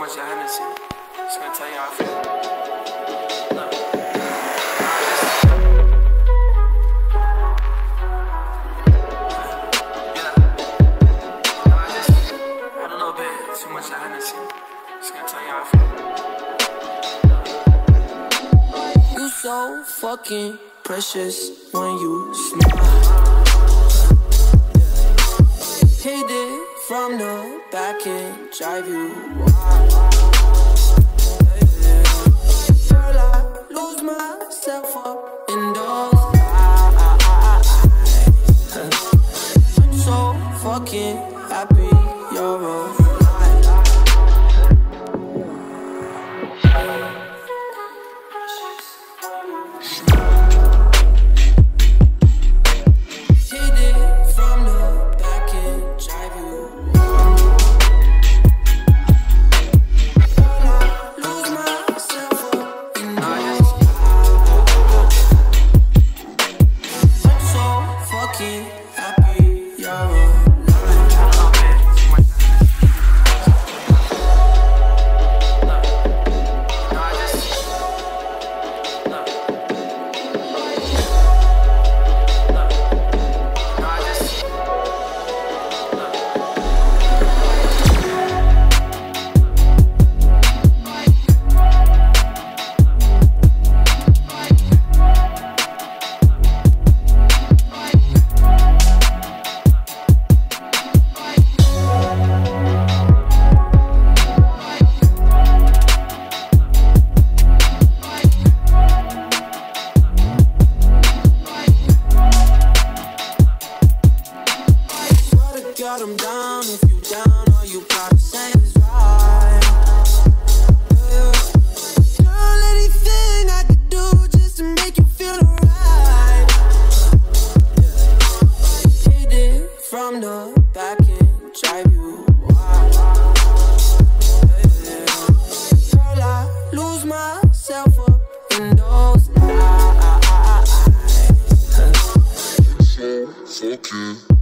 much of Hennessy. Just gonna tell you how I feel. Look. I don't know, babe. Too much of Hennessy. Just gonna tell you how I feel. You so fucking precious when you smile. Hit it from the back and drive you wild. Girl, I lose myself up in those eyes. I'm so fucking happy you're alive. God, I'm down. If you down, all you gotta say is right. Girl, anything I could do just to make you feel alright. Hit it from the back and drive you wild. Girl, I lose myself up in those eyes. So fucking